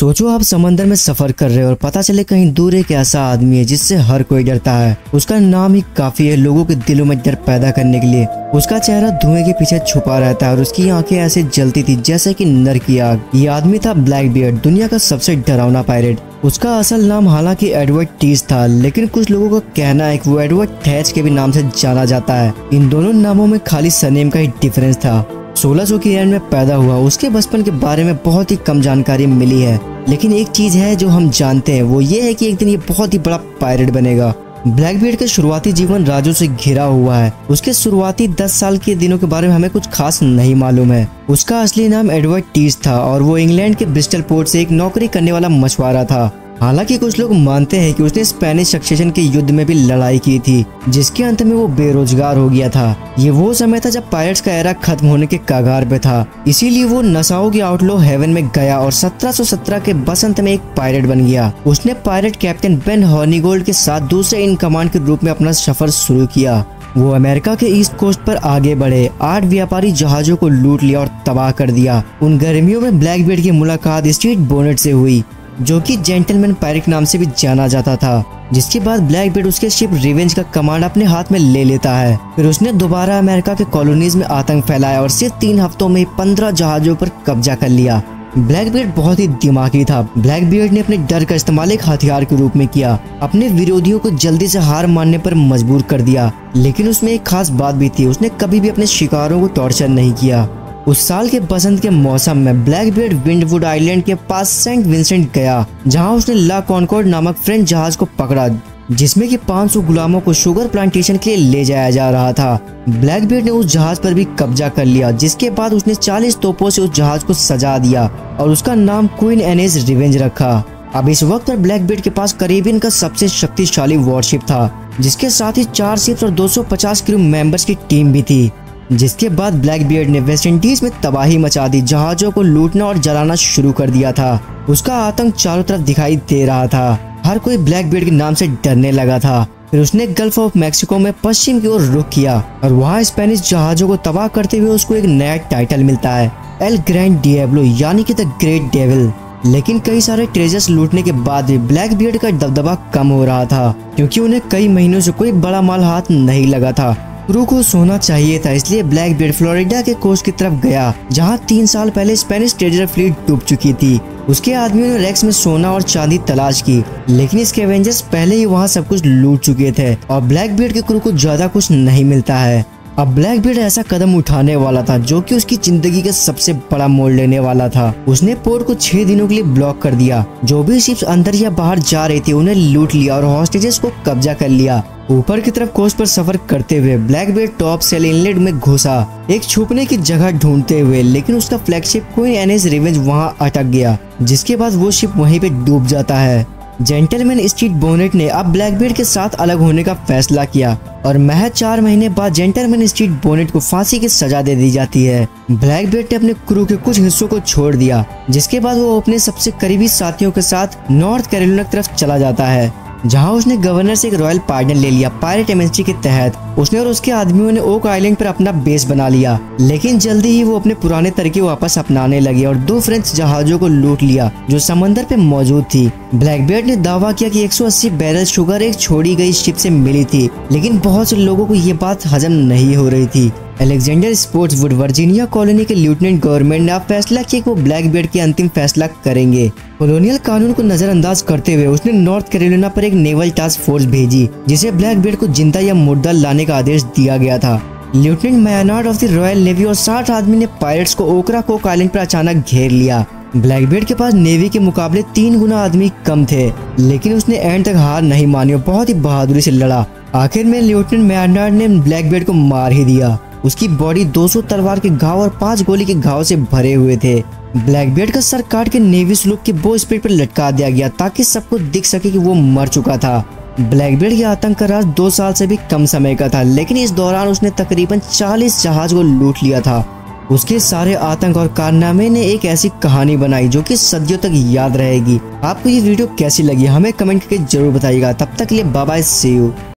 सोचो आप समंदर में सफर कर रहे हो और पता चले कहीं दूर एक ऐसा आदमी है जिससे हर कोई डरता है। उसका नाम ही काफी है लोगों के दिलों में डर पैदा करने के लिए। उसका चेहरा धुएं के पीछे छुपा रहता है और उसकी आंखें ऐसे जलती थी जैसे कि नर की आग। ये आदमी था ब्लैकबियर्ड, दुनिया का सबसे डरावना पायरेट। उसका असल नाम हालांकि एडवर्ड टीज था, लेकिन कुछ लोगों का कहना है कि वो एडवर्ड थैच के भी नाम से जाना जाता है। इन दोनों नामों में खाली सरनेम का ही डिफरेंस था। 1600 की एंड में पैदा हुआ। उसके बचपन के बारे में बहुत ही कम जानकारी मिली है, लेकिन एक चीज है जो हम जानते हैं, वो ये है कि एक दिन ये बहुत ही बड़ा पायरेट बनेगा। ब्लैकबियर्ड का शुरुआती जीवन राजों से घिरा हुआ है। उसके शुरुआती 10 साल के दिनों के बारे में हमें कुछ खास नहीं मालूम है। उसका असली नाम एडवर्ड टीज था और वो इंग्लैंड के ब्रिस्टल पोर्ट से एक नौकरी करने वाला मछुआरा था। हालांकि कुछ लोग मानते हैं कि उसने स्पेनिश सक्सेशन के युद्ध में भी लड़ाई की थी, जिसके अंत में वो बेरोजगार हो गया था। ये वो समय था जब पायरेट्स का एरा खत्म होने के कगार पे था, इसीलिए वो नसाओ के आउटलो हेवन में गया और 1717 के बसंत में एक पायरेट बन गया। उसने पायरेट कैप्टन बेन हॉर्निगोल्ड के साथ दूसरे इन कमांड के रूप में अपना सफर शुरू किया। वो अमेरिका के ईस्ट कोस्ट पर आगे बढ़े, 8 व्यापारी जहाजों को लूट लिया और तबाह कर दिया। उन गर्मियों में ब्लैकबियर्ड की मुलाकात स्ट्रीट बोनेट से हुई, जो कि जेंटलमैन पायरेट नाम से भी जाना जाता था। जिसके बाद ब्लैकबियर्ड उसके शिप रिवेंज का कमांड अपने हाथ में ले लेता है। फिर उसने दोबारा अमेरिका के कॉलोनीज में आतंक फैलाया और सिर्फ 3 हफ्तों में 15 जहाजों पर कब्जा कर लिया। ब्लैकबियर्ड बहुत ही दिमागी था। ब्लैकबियर्ड ने अपने डर का इस्तेमाल एक हथियार के रूप में किया, अपने विरोधियों को जल्दी से हार मानने पर मजबूर कर दिया। लेकिन उसमें एक खास बात भी थी, उसने कभी भी अपने शिकारों को टॉर्चर नहीं किया। उस साल के बसंत के मौसम में ब्लैकबियर्ड विंडवुड आइलैंड के पास सेंट विंसेंट गया, जहां उसने ला कॉनकॉर्ड नामक फ्रेंच जहाज को पकड़ा, जिसमें कि 500 गुलामों को शुगर प्लांटेशन के लिए ले जाया जा रहा था। ब्लैकबियर्ड ने उस जहाज पर भी कब्जा कर लिया, जिसके बाद उसने 40 तोपों से उस जहाज को सजा दिया और उसका नाम क्वीन एनेज रिवेंज रखा। अब इस वक्त पर ब्लैकबियर्ड के पास कैरिबियन का सबसे शक्तिशाली वॉरशिप था, जिसके साथ ही 4 शिप्स और 250 क्रू मेंबर्स की टीम भी थी। जिसके बाद ब्लैकबियर्ड ने वेस्ट इंडीज में तबाही मचा दी, जहाजों को लूटना और जलाना शुरू कर दिया था। उसका आतंक चारों तरफ दिखाई दे रहा था, हर कोई ब्लैकबियर्ड के नाम से डरने लगा था। फिर उसने गल्फ ऑफ मैक्सिको में पश्चिम की ओर रुख किया और वहां स्पेनिश जहाजों को तबाह करते हुए उसको एक नया टाइटल मिलता है, एल ग्रैंड डिएब्लो, यानी कि द ग्रेट डेविल। लेकिन कई सारे ट्रेजर्स लूटने के बाद भी ब्लैकबियर्ड का दबदबा कम हो रहा था, क्योंकि उन्हें कई महीनों से कोई बड़ा माल हाथ नहीं लगा था। क्रू को सोना चाहिए था, इसलिए ब्लैकबियर्ड फ्लोरिडा के कोस्ट की तरफ गया, जहां 3 साल पहले स्पेनिश ट्रेजर फ्लीट डूब चुकी थी। उसके आदमियों ने रेक्स में सोना और चांदी तलाश की, लेकिन इसके एवेंजर्स पहले ही वहां सब कुछ लूट चुके थे और ब्लैकबियर्ड के क्रू को ज्यादा कुछ नहीं मिलता है। अब ब्लैकबियर्ड ऐसा कदम उठाने वाला था जो कि उसकी जिंदगी का सबसे बड़ा मोड़ लेने वाला था। उसने पोर्ट को 6 दिनों के लिए ब्लॉक कर दिया। जो भी शिप्स अंदर या बाहर जा रही थी उन्हें लूट लिया और हॉस्टेजेस को कब्जा कर लिया। ऊपर की तरफ कोस्ट पर सफर करते हुए ब्लैकबियर्ड टॉप सेल इनलेट में घुसा, एक छुपने की जगह ढूंढते हुए, लेकिन उसका फ्लैगशिप क्वीन एनेज रिवेंज वहां अटक गया, जिसके बाद वो शिप वहीं पे डूब जाता है। जेंटलमैन स्ट्रीट बोनेट ने अब ब्लैकबियर्ड के साथ अलग होने का फैसला किया और महज 4 महीने बाद जेंटलमैन स्ट्रीट बोनेट को फांसी की सजा दे दी जाती है। ब्लैकबियर्ड ने अपने क्रू के कुछ हिस्सों को छोड़ दिया, जिसके बाद वो अपने सबसे करीबी साथियों के साथ नॉर्थ कैरोलिना की तरफ चला जाता है, जहां उसने गवर्नर से एक रॉयल पार्डन ले लिया। पायरेट एमनेस्टी के तहत उसने और उसके आदमियों ने ओक आइलैंड पर अपना बेस बना लिया, लेकिन जल्दी ही वो अपने पुराने तरीके वापस अपनाने लगे और 2 फ्रेंच जहाजों को लूट लिया जो समंदर पे मौजूद थी। ब्लैकबियर्ड ने दावा किया कि 180 बैरल शुगर एक छोड़ी गई शिप से मिली थी, लेकिन बहुत से लोगों को ये बात हजम नहीं हो रही थी। अलेक्जेंडर स्पोर्ट्सवुड वर्जीनिया कॉलोनी के लेफ्टिनेंट गवर्नमेंट ने अब फैसला किया कि वो ब्लैकबियर्ड के अंतिम फैसला करेंगे। कॉलोनियल कानून को नजरअंदाज करते हुए उसने नॉर्थ कैरोलिना पर एक नेवल टास्क फोर्स भेजी, जिसे ब्लैकबियर्ड को जिंदा या मुर्दा लाने का आदेश दिया गया था। Lieutenant Maynard of the Royal Navy और 60 आदमी ने पायरेट्स को ओकराकोक आइलैंड पर अचानक घेर लिया। ब्लैकबियर्ड के पास नेवी के मुकाबले 3 गुना आदमी कम थे, लेकिन उसने एंड तक हार नहीं मानी और बहुत ही बहादुरी से लड़ा। आखिर में लेफ्टिनेंट मैनार्ड ने ब्लैकबियर्ड को मार ही दिया। उसकी बॉडी 200 तलवार के घाव और 5 गोली के घाव से भरे हुए थे। ब्लैकबियर्ड का सर काट के नेवी स्लूप के बो स्पीड पर लटका दिया गया, ताकि सबको दिख सके कि वो मर चुका था। ब्लैकबियर्ड के आतंक का राज 2 साल से भी कम समय का था, लेकिन इस दौरान उसने तकरीबन 40 जहाज को लूट लिया था। उसके सारे आतंक और कारनामे ने एक ऐसी कहानी बनाई जो कि सदियों तक याद रहेगी। आपको ये वीडियो कैसी लगी हमें कमेंट करके जरूर बताइएगा। तब तक के लिए बाय बाय, सी यू।